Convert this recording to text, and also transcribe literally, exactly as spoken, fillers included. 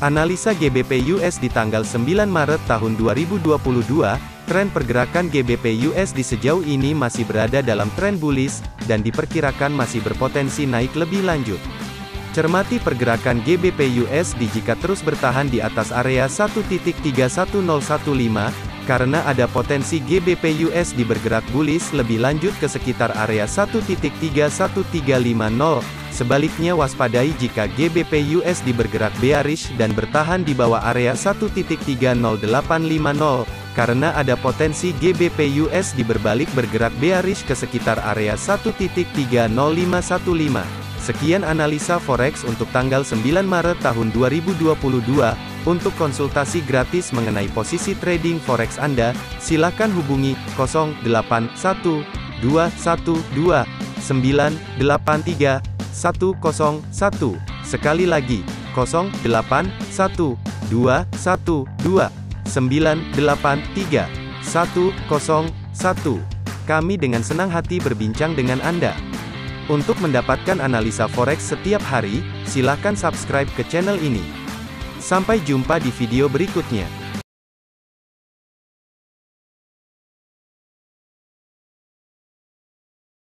Analisa G B P U S D tanggal sembilan Maret tahun dua ribu dua puluh dua, tren pergerakan G B P U S D sejauh ini masih berada dalam tren bullish, dan diperkirakan masih berpotensi naik lebih lanjut. Cermati pergerakan G B P U S D jika terus bertahan di atas area satu titik tiga satu nol satu lima, karena ada potensi G B P U S D bergerak bullish lebih lanjut ke sekitar area satu titik tiga satu tiga lima nol. Sebaliknya waspadai jika G B P U S D bergerak bearish dan bertahan di bawah area satu titik tiga nol delapan lima nol, karena ada potensi G B P U S D berbalik bergerak bearish ke sekitar area satu titik tiga nol lima satu lima. Sekian analisa forex untuk tanggal sembilan Maret tahun dua ribu dua puluh dua. Untuk konsultasi gratis mengenai posisi trading forex Anda, silakan hubungi nol delapan satu dua satu dua sembilan delapan tiga satu nol satu. Sekali lagi, nol delapan satu dua satu dua sembilan delapan tiga satu nol satu. Kami dengan senang hati berbincang dengan Anda. Untuk mendapatkan analisa forex setiap hari, silakan subscribe ke channel ini. Sampai jumpa di video berikutnya.